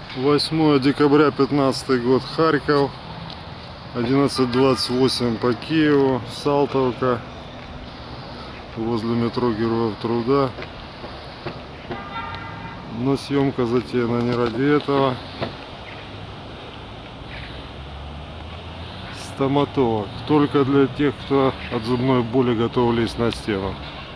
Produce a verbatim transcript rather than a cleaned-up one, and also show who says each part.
Speaker 1: восьмое декабря пятнадцатый год, Харьков. одиннадцать двадцать восемь по Киеву, Салтовка, возле метро Героев Труда. Но съемка затеяна не ради этого. Стоматолог. Только для тех, кто от зубной боли готов лезть на стену.